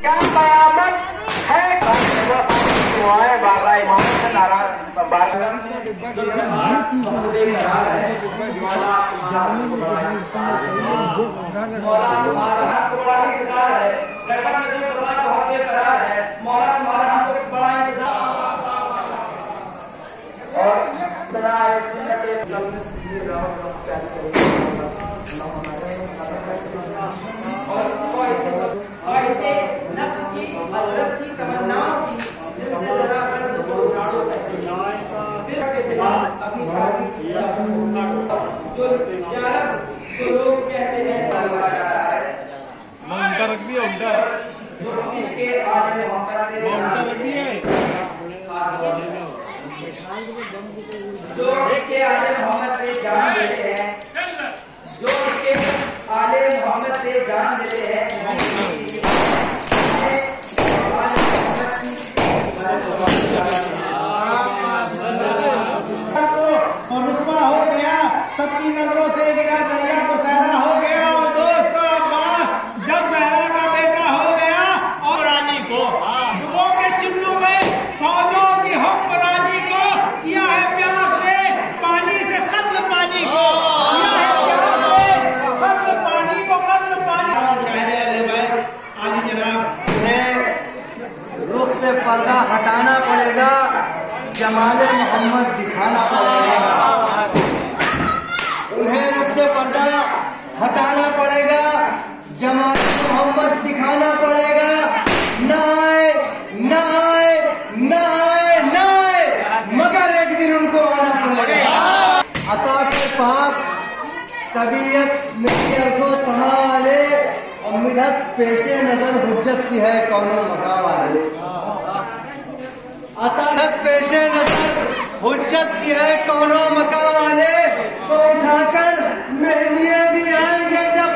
क्या कयामत है बाबा इमाम से नाराज जो लोग कहते हैं उनका रख दिया उनका जो इसके आले मोहम्मद उनका रख दिया जो इसके आले मोहम्मद पे जान देते हैं जो इसके आले मोहम्मद पे जान देते हैं हो गया सबकी नजरों से गिरा दरिया तो सहरा हो गया। और दोस्तों जब सहरा का बेटा हो गया और रानी को डुबो के चुल्लू में फौजों की हुक्मरानी को किया है प्यास दे पानी से कत्ल पानी को किया है प्यास दे कत्ल पानी को कत्ल पानी। आली जनाब रुख से पर्दा हटाना पड़ेगा, जमाले मोहम्मद दिखाना पड़ेगा। उन्हें रुख से पर्दा हटाना पड़ेगा, जमाले मोहम्मद दिखाना पड़ेगा। नाए नाए नाए नाए मगर एक दिन उनको आना पड़ेगा। अता के पाक तबीयत मेरी को समा वाले उम्मीदत पेशे नजर हुज्जत की है कौनो मका वाले। अतानत पेशे नजर हुज्जत की है कौनो मका वाले तो उठाकर मेहंदियां दी आएंगे जब